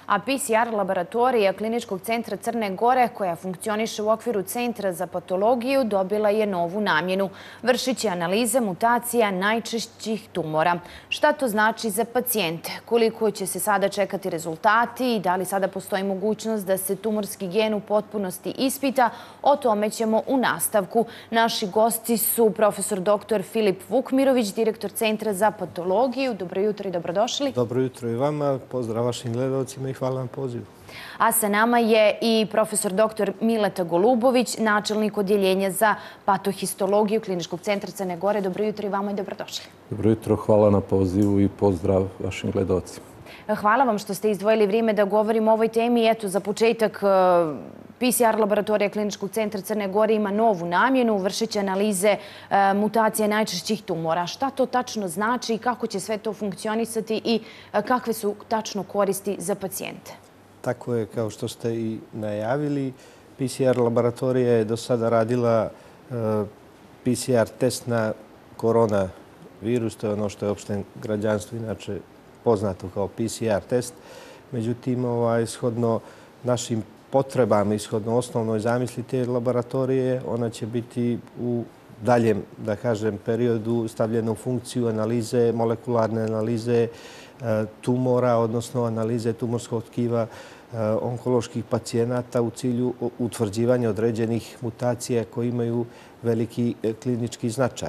A PCR laboratorija Kliničkog centra Crne Gore, koja funkcioniše u okviru Centra za patologiju, dobila je novu namjenu. Vršit će analize mutacija najčešćih tumora. Šta to znači za pacijente? Koliko će se sada čekati rezultati i da li sada postoji mogućnost da se tumorski gen u potpunosti ispita? O tome ćemo u nastavku. Naši gosti su profesor dr. Filip Vukmirović, direktor Centra za patologiju. Dobro jutro i dobrodošli. Dobro jutro i vama. Pozdrav vašim gledalcima i hvala na pozivu. A sa nama je i profesor dr. Mileta Golubović, načelnik odjeljenja za patohistologiju Kliničkog centra Crne Gore. Dobro jutro i vama i dobrodošli. Dobro jutro, hvala na pozivu i pozdrav vašim gledalcima. Hvala vam što ste izdvojili vrijeme da govorimo o ovoj temi. Eto, za početak, PCR laboratorija Kliničkog centra Crne Gore ima novu namjenu, vršit će analize mutacije najčešćih tumora. Šta to tačno znači i kako će sve to funkcionisati i kakve su tačno koristi za pacijente? Tako je, kao što ste i najavili. PCR laboratorija je do sada radila PCR test na koronavirus, to je ono što je opšte građanstvo inače poznato kao PCR test. Međutim, ishodno našim potrebama, ishodno osnovnoj zamisli te laboratorije, ona će biti u daljem, da kažem, periodu stavljena u funkciju analize, molekularne analize tumora, odnosno analize tumorskog tkiva onkoloških pacijenata u cilju utvrđivanja određenih mutacija koje imaju veliki klinički značaj.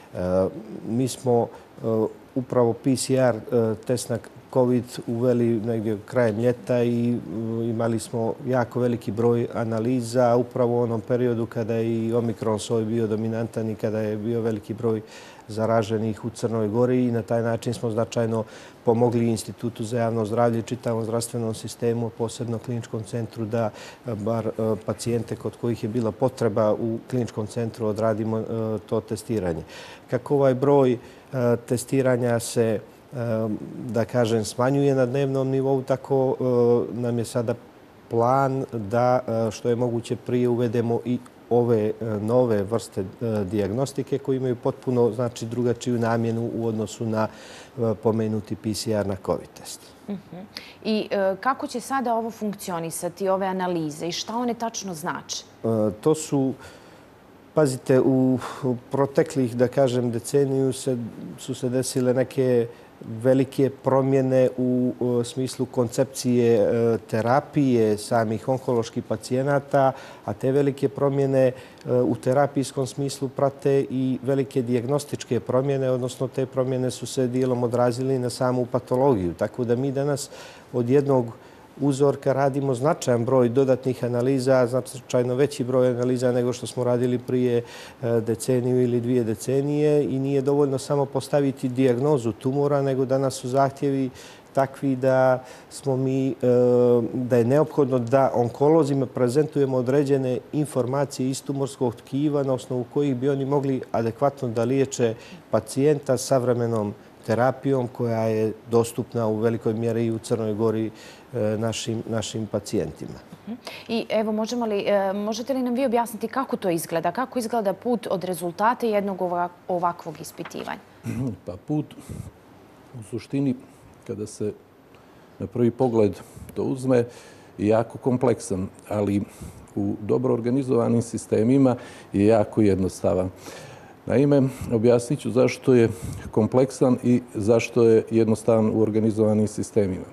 Mi smo upravo PCR test na COVID uveli negdje krajem ljeta i imali smo jako veliki broj analiza upravo u onom periodu kada je i omikron soj bio dominantan i kada je bio veliki broj zaraženih u Crnoj Gori i na taj način smo značajno pomogli Institutu za javno zdravlje i čitavom zdravstvenom sistemu, posebno kliničkom centru, da bar pacijente kod kojih je bila potreba u kliničkom centru odradimo to testiranje. Kako ovaj broj testiranja se, da kažem, smanjuje na dnevnom nivou, tako nam je sada plan da što je moguće prije uvedemo i ove nove vrste dijagnostike koje imaju potpuno drugačiju namjenu u odnosu na pomenuti PCR na COVID test. I kako će sada ovo funkcionisati, ove analize i šta one tačno znače? To su, pazite, u proteklih, da kažem, deceniju su se desile neke velike promjene u smislu koncepcije terapije samih onkoloških pacijenata, a te velike promjene u terapijskom smislu prate i velike dijagnostičke promjene, odnosno te promjene su se dijelom odrazili na samu patologiju. Tako da mi danas od jednog uzorka radimo značajan broj dodatnih analiza, značajno veći broj analiza nego što smo radili prije deceniju ili 2 decenije i nije dovoljno samo postaviti dijagnozu tumora, nego danas su zahtjevi takvi da je neophodno da onkolozima prezentujemo određene informacije iz tumorskog tkiva na osnovu kojih bi oni mogli adekvatno da liječe pacijenta savremenom terapijom koja je dostupna u velikoj mjeri i u Crnoj Gori našim pacijentima. I evo, možete li nam vi objasniti kako to izgleda? Kako izgleda put od rezultata jednog ovakvog ispitivanja? Pa put u suštini, kada se na prvi pogled to uzme, je jako kompleksan, ali u dobro organizovanim sistemima je jako jednostavan. Naime, objasnit ću zašto je kompleksan i zašto je jednostavan u organizovanim sistemima.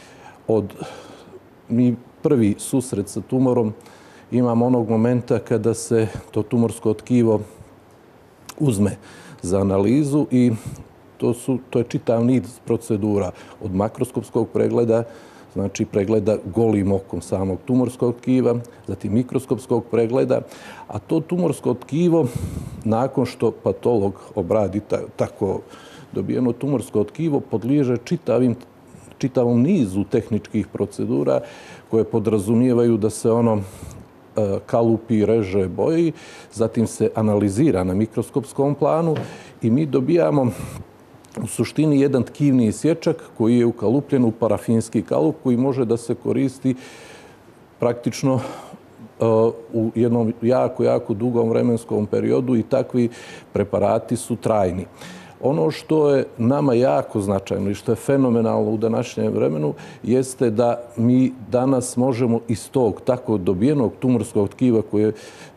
Mi prvi susret sa tumorom imamo onog momenta kada se to tumorsko tkivo uzme za analizu i to je čitav niz procedura od makroskopskog pregleda, znači pregleda golim okom samog tumorskog tkiva, zatim mikroskopskog pregleda, a to tumorsko tkivo, nakon što patolog obradi tako dobijeno tumorsko tkivo, podliježe čitavom nizu tehničkih procedura koje podrazumijevaju da se ono kalupi, reže, boji, zatim se analizira na mikroskopskom planu i mi dobijamo u suštini jedan tkivni isječak koji je ukalupljen u parafinski kalup koji može da se koristi praktično u jednom jako dugom vremenskom periodu i takvi preparati su trajni. Ono što je nama jako značajno i što je fenomenalno u današnjem vremenu jeste da mi danas možemo iz tog tako dobijenog tumorskog tkiva koje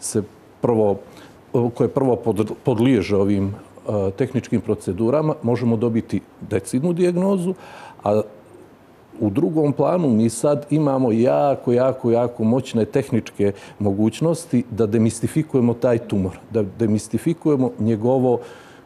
prvo podliježe ovim tehničkim procedurama, možemo dobiti decidnu dijagnozu, a u drugom planu mi sad imamo jako moćne tehničke mogućnosti da demistifikujemo taj tumor, da demistifikujemo njegovo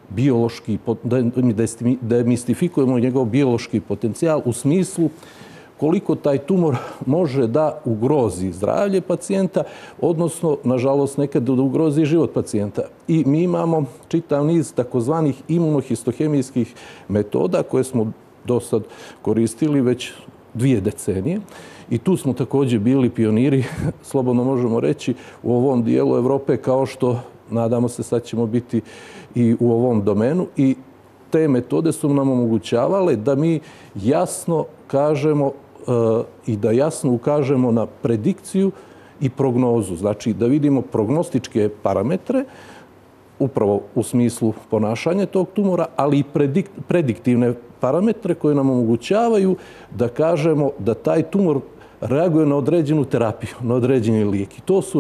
demistifikujemo njegov biološki potencijal u smislu koliko taj tumor može da ugrozi zdravlje pacijenta, odnosno, nažalost, nekad da ugrozi život pacijenta. I mi imamo čitav niz takozvanih imunohistohemijskih metoda koje smo do sad koristili već 2 decenije. I tu smo također bili pioniri, slobodno možemo reći, u ovom dijelu Evrope, kao što, nadamo se, sad ćemo biti i u ovom domenu. I te metode su nam omogućavale da mi jasno kažemo i da jasno ukažemo na predikciju i prognozu. Znači da vidimo prognostičke parametre, upravo u smislu ponašanja tog tumora, ali i prediktivne parametre koje nam omogućavaju da kažemo da taj tumor reaguje na određenu terapiju, na određeni lijek. I to su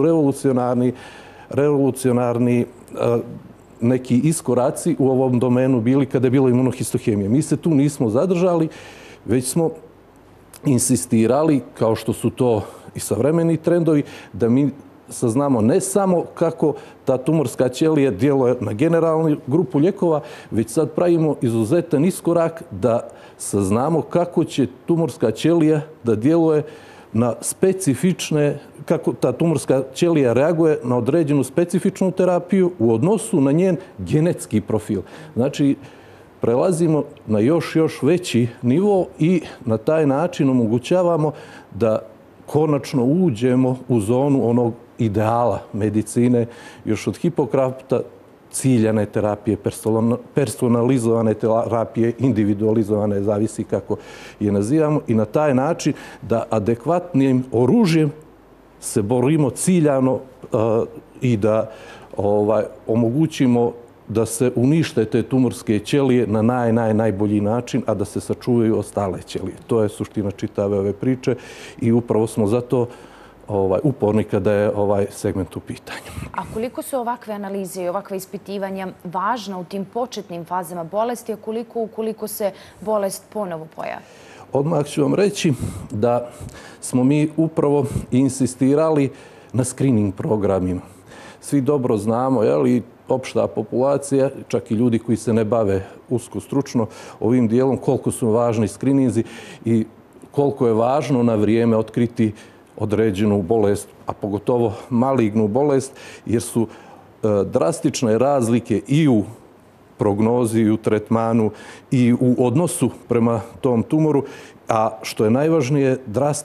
revolucionarni neki iskoraci u ovom domenu bili kada je bilo imunohistohemija. Mi se tu nismo zadržali, već smo insistirali, kao što su to i savremeni trendovi, da mi saznamo ne samo kako ta tumorska ćelija djeluje na generalnu grupu lijekova, već sad pravimo izuzetan iskorak da saznamo kako će tumorska ćelija da djeluje na specifične, kako ta tumorska ćelija reaguje na određenu specifičnu terapiju u odnosu na njen genetski profil. Znači, prelazimo na još veći nivo i na taj način omogućavamo da konačno uđemo u zonu onog ideala medicine, još od Hipokrata, ciljane terapije, personalizovane terapije, individualizovane, zavisi kako je nazivamo, i na taj način da adekvatnim oružjem se borimo ciljano i da omogućimo da se unište te tumorske ćelije na najbolji način, a da se sačuvaju ostale ćelije. To je suština čitave ove priče i upravo smo zato uporni kada je ovaj segment u pitanju. A koliko su ovakve analize i ovakve ispitivanja važna u tim početnim fazama bolesti, a koliko ukoliko se bolest ponovo pojavi? Odmah ću vam reći da smo mi upravo insistirali na screening programima. Svi dobro znamo, i opšta populacija, čak i ljudi koji se ne bave usko stručno ovim dijelom, koliko su važni screeninzi i koliko je važno na vrijeme otkriti određenu bolest, a pogotovo malignu bolest, jer su drastične razlike i u prognozi, i u tretmanu, i u odnosu prema tom tumoru, a što je najvažnije,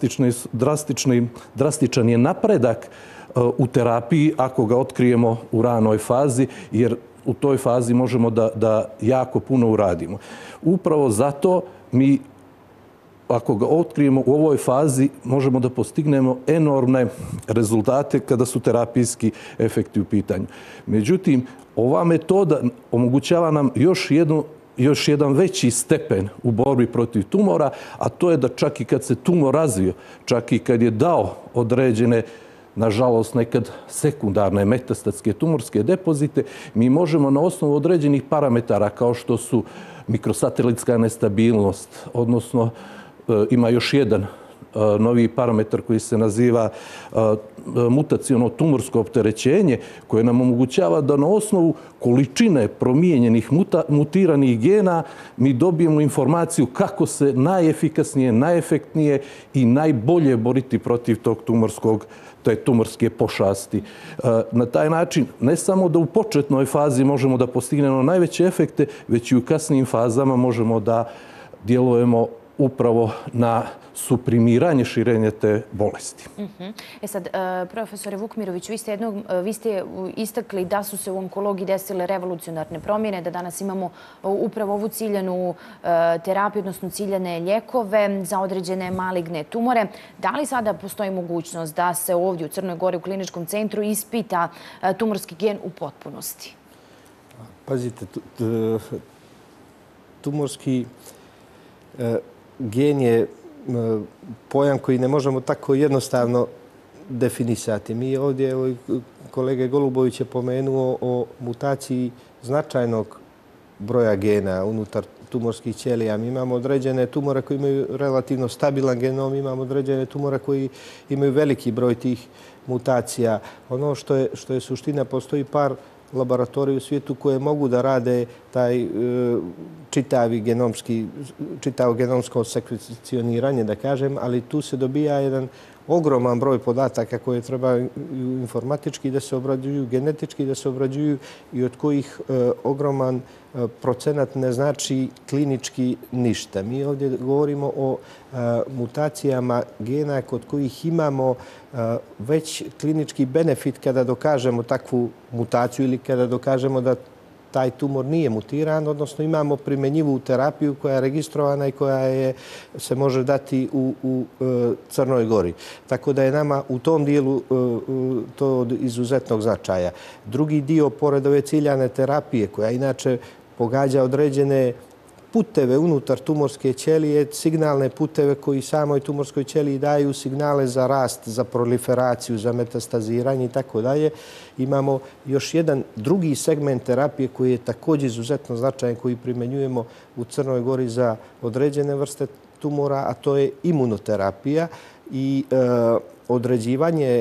drastičan je napredak u terapiji ako ga otkrijemo u ranoj fazi, jer u toj fazi možemo da jako puno uradimo. Upravo zato mi, ako ga otkrijemo u ovoj fazi, možemo da postignemo enormne rezultate kada su terapijski efekti u pitanju. Međutim, ova metoda omogućava nam još jedan veći stepen u borbi protiv tumora, a to je da čak i kad se tumor razvio, čak i kad je dao određene, nažalost nekad sekundarne metastatske tumorske depozite, mi možemo na osnovu određenih parametara kao što su mikrosatelitska nestabilnost, odnosno ima još jedan novi parametar koji se naziva mutaciono tumorsko opterećenje, koje nam omogućava da na osnovu količine promijenjenih mutiranih gena mi dobijemo informaciju kako se najefikasnije, najefektnije i najbolje boriti protiv tog te tumorske pošasti. Na taj način ne samo da u početnoj fazi možemo da postignemo najveće efekte, već i u kasnijim fazama možemo da djelujemo upravo na suprimiranje širenja te bolesti. Sad, profesore Vukmirović, vi ste istakli da su se u onkologiji desile revolucionarne promjene, da danas imamo upravo ovu ciljanu terapiju, odnosno ciljane lijekove za određene maligne tumore. Da li sada postoji mogućnost da se ovdje u Crnoj Gori u kliničkom centru ispita tumorski gen u potpunosti? Pazite, tumorski gen je pojam koji ne možemo tako jednostavno definisati. Mi ovdje, kolega Golubović je pomenuo o mutaciji značajnog broja gena unutar tumorskih ćelija. Mi imamo određene tumore koji imaju relativno stabilan genom, imamo određene tumore koji imaju veliki broj tih mutacija. Ono što je suština, postoji par laboratorija u svijetu koje mogu da rade taj čitavo genomsko sekvecioniranje, da kažem, ali tu se dobija jedan ogroman broj podataka koje trebaju informatički da se obrađuju, genetički da se obrađuju i od kojih ogroman procenat ne znači klinički ništa. Mi ovdje govorimo o mutacijama gena kod kojih imamo već klinički benefit kada dokažemo takvu mutaciju ili kada dokažemo da taj tumor nije mutiran, odnosno imamo primjenjivu terapiju koja je registrovana i koja se može dati u Crnoj Gori. Tako da je nama u tom dijelu to od izuzetnog značaja. Drugi dio, pored ove ciljane terapije, koja inače pogađa određene puteve unutar tumorske ćelije, signalne puteve koji samoj tumorskoj ćeliji daju signale za rast, za proliferaciju, za metastaziranje i tako dalje. Imamo još jedan drugi segment terapije koji je također izuzetno značajan, koji primjenjujemo u Crnoj Gori za određene vrste tumora, a to je imunoterapija i određivanje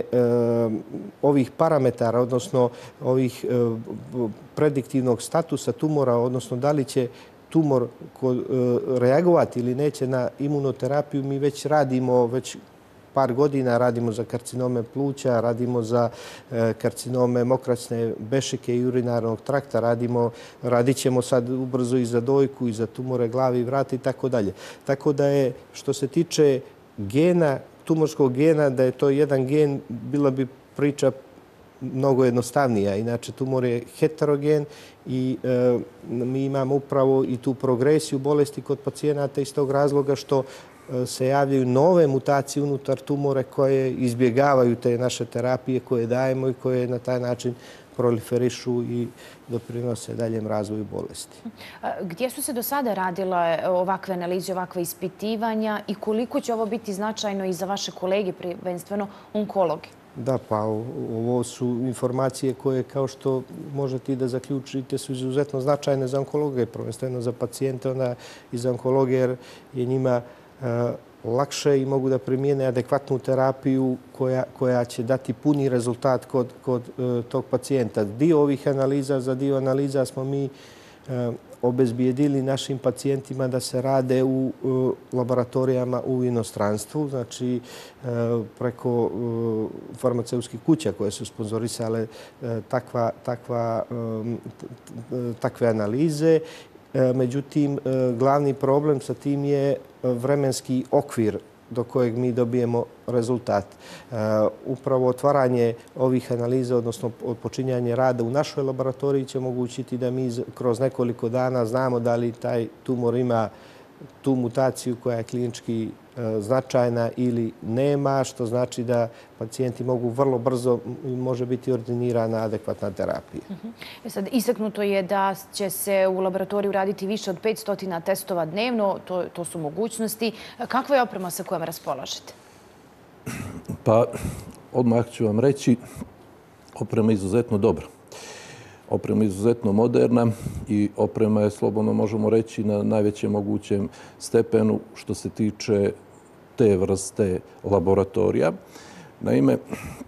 ovih parametara, odnosno ovih prediktivnog statusa tumora, odnosno da li će tumor reagovati ili neće na imunoterapiju, mi već radimo, već par godina radimo za karcinome pluća, radimo za karcinome mokraćne bešike i urinarnog trakta, radit ćemo sad ubrzo i za dojku i za tumore glave i vrata i tako dalje. Tako da je, što se tiče gena, tumorskog gena, da je to jedan gen, bila bi priča mnogo jednostavnija. Inače, tumor je heterogen i mi imamo upravo i tu progresiju bolesti kod pacijenata iz tog razloga što se javljaju nove mutacije unutar tumore koje izbjegavaju te naše terapije koje dajemo i koje na taj način proliferišu i doprinose daljem razvoju bolesti. Gdje su se do sada radile ovakve analize, ovakve ispitivanja i koliko će ovo biti značajno i za vaše kolege, prvenstveno onkologi? Da, pa ovo su informacije koje, kao što možete i da zaključite, su izuzetno značajne za onkologe, prvenstveno za pacijente, onda i za onkologe, jer je njima lakše i mogu da primijene adekvatnu terapiju koja će dati puni rezultat kod tog pacijenta. Dio ovih analiza, za dio analiza smo mi obezbijedili našim pacijentima da se rade u laboratorijama u inostranstvu, znači preko farmaceutskih kuća koje su sponzorisale takve analize. Međutim, glavni problem sa tim je vremenski okvir do kojeg mi dobijemo rezultat. Upravo otvaranje ovih analiza, odnosno počinjanje rada u našoj laboratoriji će omogućiti da mi kroz nekoliko dana znamo da li taj tumor ima tu mutaciju koja je klinički značajna ili nema, što znači da pacijenti mogu vrlo brzo, može biti ordinirana adekvatna terapija. Sad, istaknuto je da će se u laboratoriju raditi više od 500 testova dnevno, to su mogućnosti. Kakva je oprema sa kojom raspolažete? Pa, odmah ću vam reći, oprema je izuzetno dobra. Oprema je izuzetno moderna i oprema je, slobodno možemo reći, na najvećem mogućem stepenu što se tiče te vrste laboratorija. Naime,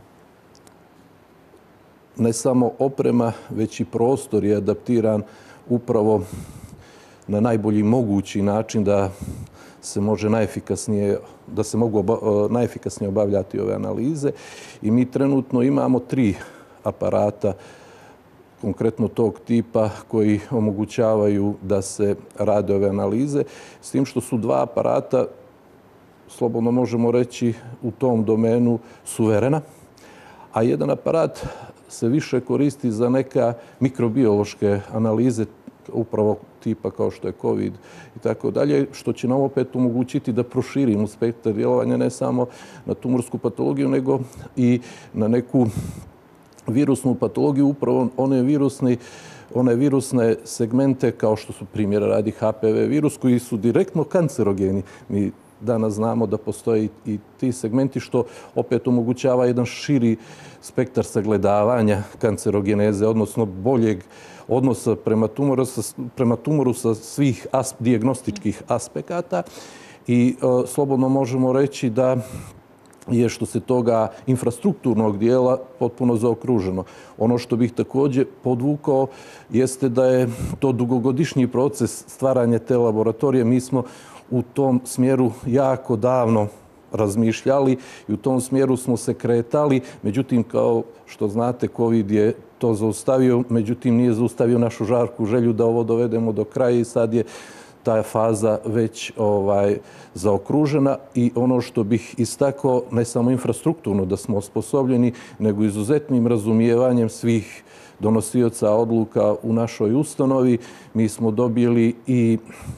ne samo oprema, već i prostor je adaptiran upravo na najbolji mogući način da se može mogu najefikasnije obavljati ove analize. I mi trenutno imamo 3 aparata konkretno tog tipa koji omogućavaju da se rade ove analize, s tim što su 2 aparata, slobodno možemo reći, u tom domenu suverena, a jedan aparat se više koristi za neka mikrobiološke analize, upravo tipa kao što je COVID i tako dalje, što će nam opet omogućiti da proširimo spektar djelovanja ne samo na tumorsku patologiju, nego i na neku virusnu patologiju, upravo one virusni one virusne segmente kao što su primjera radi HPV virus koji su direktno kancerogeni. Mi danas znamo da postoje i ti segmenti što opet omogućava jedan širi spektar sagledavanja kancerogeneze, odnosno boljeg odnosa prema tumoru sa svih dijagnostičkih aspekata. I slobodno možemo reći da je što se toga infrastrukturnog dijela potpuno zaokruženo. Ono što bih također podvukao jeste da je to dugogodišnji proces stvaranja te laboratorije. Mi smo u tom smjeru jako davno razmišljali i u tom smjeru smo se kretali. Međutim, kao što znate, COVID je to zaustavio, međutim nije zaustavio našu žarku želju da ovo dovedemo do kraja i sad je ta faza već zaokružena. I ono što bih istakao, ne samo infrastrukturno da smo osposobljeni, nego izuzetnim razumijevanjem svih donosioca odluka u našoj ustanovi. Mi smo dobili i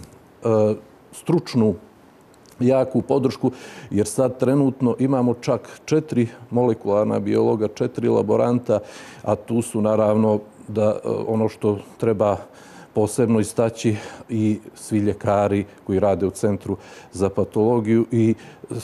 stručnu jaku podršku, jer sad trenutno imamo čak 4 molekularna biologa, 4 laboranta, a tu su naravno da ono što treba posebno istaći i svi ljekari koji rade u Centru za patologiju i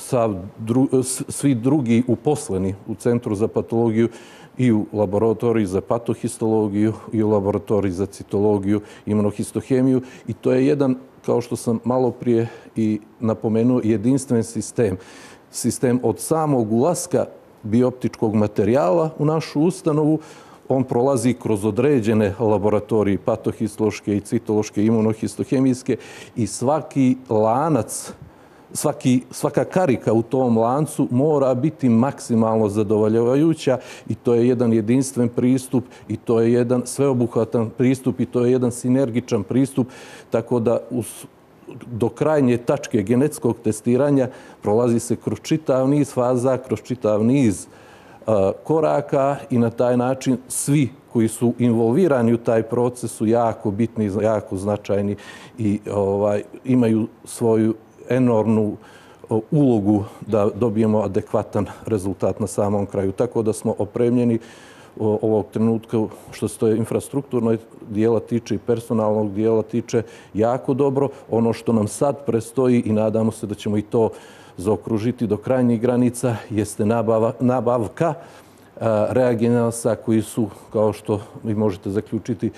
svi drugi uposleni u Centru za patologiju i u laboratoriji za patohistologiju i u laboratoriji za citologiju, imunohistohemiju. I to je jedan, kao što sam malo prije i napomenuo, jedinstven sistem. Sistem od samog ulaska bioptičkog materijala u našu ustanovu. On prolazi kroz određene laboratorije, patohistološke i citološke, imunohistohemijske i svaki lanac, svaka karika u tom lancu mora biti maksimalno zadovoljavajuća i to je jedan jedinstven pristup i to je jedan sveobuhvatan pristup i to je jedan sinergičan pristup, tako da do krajnje tačke genetskog testiranja prolazi se kroz čitav niz faza, kroz čitav niz koraka i na taj način svi koji su involvirani u taj proces su jako bitni, jako značajni i imaju svoju enormnu ulogu da dobijemo adekvatan rezultat na samom kraju. Tako da smo opremljeni ovog trenutka što se to infrastrukturnog dijela tiče i personalnog dijela tiče jako dobro. Ono što nam sad prestoji i nadamo se da ćemo i to zaokružiti do krajnjih granica jeste nabavka reagensa koji su, kao što vi možete zaključiti,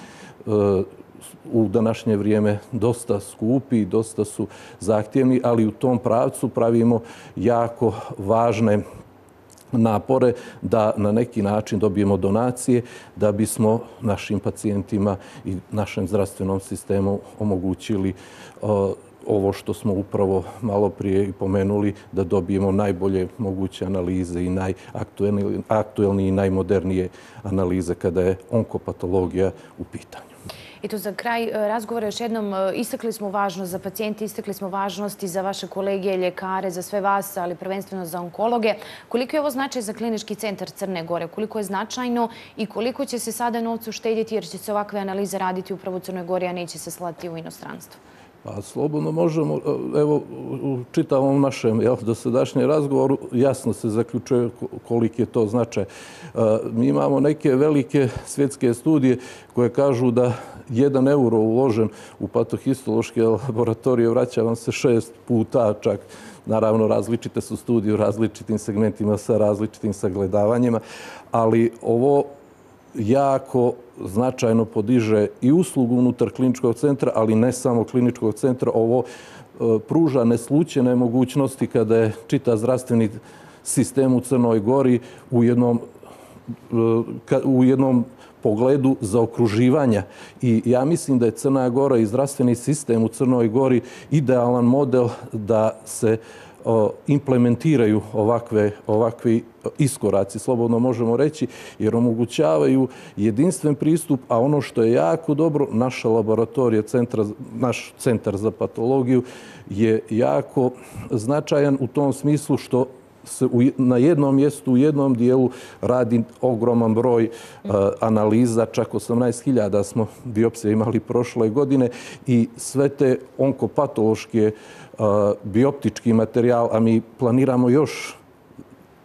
u današnje vrijeme dosta skupi, dosta su zahtjevni, ali u tom pravcu pravimo jako važne napore da na neki način dobijemo donacije da bismo našim pacijentima i našem zdravstvenom sistemu omogućili ovo što smo upravo malo prije i pomenuli, da dobijemo najbolje moguće analize i najaktuelnije i najmodernije analize kada je onkopatologija u pitanju. I to za kraj razgovora još jednom istakli smo važnost za pacijente, istakli smo važnost i za vaše kolege, ljekare, za sve vas, ali prvenstveno za onkologe. Koliko je ovo značaj za Klinički centar Crne Gore? Koliko je značajno i koliko će se sada novcu štedjeti jer će se ovakve analize raditi upravo u Crnoj Gori, a neće se slati u inostranstvo? Pa slobodno možemo, evo u čitavom našem dosadašnjem razgovoru jasno se zaključuje koliki je to značaj. Mi imamo neke velike svjetske studije koje kažu da 1 euro uložen u patohistološke laboratorije vraća vam se 6 puta čak. Naravno, različite su studije u različitim segmentima sa različitim sagledavanjima, ali ovo jako značajno podiže i uslugu unutar kliničkog centra, ali ne samo kliničkog centra. Ovo pruža neslućene mogućnosti kada je čitav zdravstveni sistem u Crnoj Gori u jednom pogledu zaokruživanja. I ja mislim da je Crna Gora i zdravstveni sistem u Crnoj Gori idealan model da se implementiraju ovakvi iskoraci, slobodno možemo reći, jer omogućavaju jedinstven pristup, a ono što je jako dobro, naša laboratorija, naš centar za patologiju je jako značajan u tom smislu što se na jednom mjestu, u jednom dijelu radi ogroman broj analiza, čak 18.000 smo biopsije imali prošle godine i sve te onkopatološke bioptički materijal, a mi planiramo još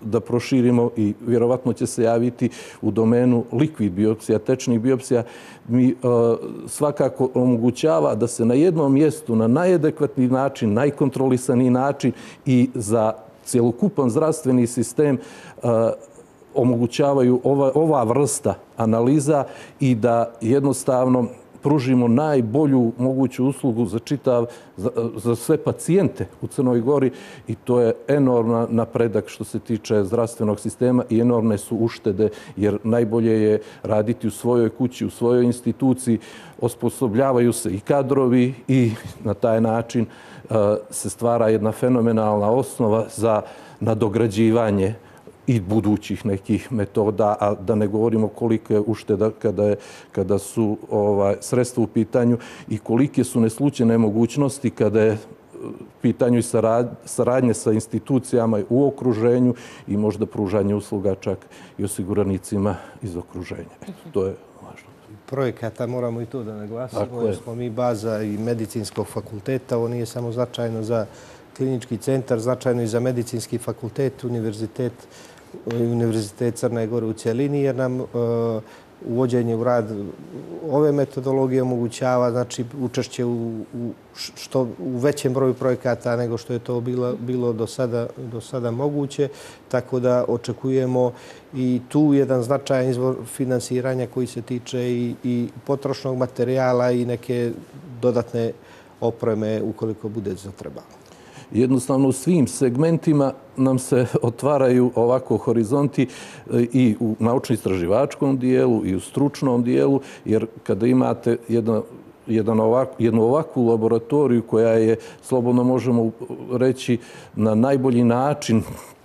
da proširimo i vjerovatno će se javiti u domenu likvid biopsija, tečnih biopsija, mi svakako omogućava da se na jednom mjestu na najadekvatniji način, najkontrolisaniji način i za cjelokupan zdravstveni sistem omogućavaju ova vrsta analiza i da jednostavno pružimo najbolju moguću uslugu za sve pacijente u Crnoj Gori i to je enorman napredak što se tiče zdravstvenog sistema i enormne su uštede jer najbolje je raditi u svojoj kući, u svojoj instituciji, osposobljavaju se i kadrovi i na taj način se stvara jedna fenomenalna osnova za nadograđivanje i budućih nekih metoda, a da ne govorimo kolike ušteda kada su sredstva u pitanju i kolike su neslućene mogućnosti kada je pitanju saradnje sa institucijama u okruženju i možda pružanje usluga čak i osiguranicima iz okruženja. To je važno. Projekata moramo i to da naglasimo, jer smo mi baza i medicinskog fakulteta. Ovo nije samo značajno za klinički centar, značajno i za medicinski fakultet, Univerzitet Crne Gore u cjelini, jer nam uvođenje u rad ove metodologije omogućava znači, učešće u većem broju projekata nego što je to bilo do sada moguće. Tako da očekujemo i tu jedan značajan izvor finansiranja koji se tiče i potrošnog materijala i neke dodatne opreme ukoliko bude zatrebalo. Jednostavno u svim segmentima nam se otvaraju ovako horizonti i u naučno-istraživačkom dijelu i u stručnom dijelu, jer kada imate jednu ovakvu laboratoriju koja je, slobodno možemo reći, na najbolji način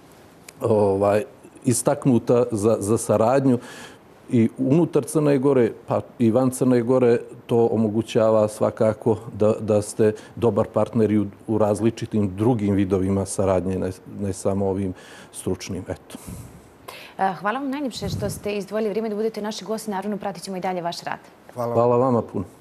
istaknuta za saradnju i unutar Crne Gore, pa i van Crne Gore, to omogućava svakako da ste dobar partner u različitim drugim vidovima saradnje, ne samo ovim stručnim. Eto. Hvala vam najljepše što ste izdvojili vrijeme da budete naši gosti. Naravno, pratit ćemo i dalje vaš rad. Hvala vama puno.